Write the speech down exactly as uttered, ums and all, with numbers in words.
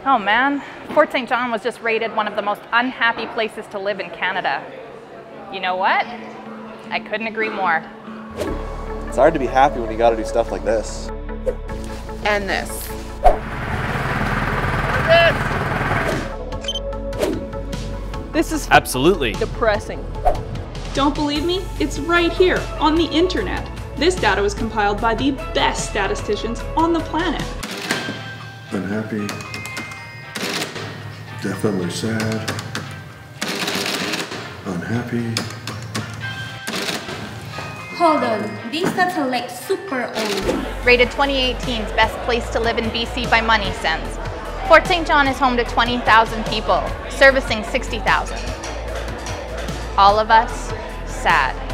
Oh man, Fort Saint John was just rated one of the most unhappy places to live in Canada. You know what? I couldn't agree more. It's hard to be happy when you gotta do stuff like this. And this. This is Absolutely depressing. Don't believe me? It's right here on the internet. This data was compiled by the best statisticians on the planet. Unhappy, definitely sad, unhappy. Hold on, these stats are like super old. Rated twenty eighteen's best place to live in B C by Money Sense. Fort Saint John is home to twenty thousand people, servicing sixty thousand. All of us sad.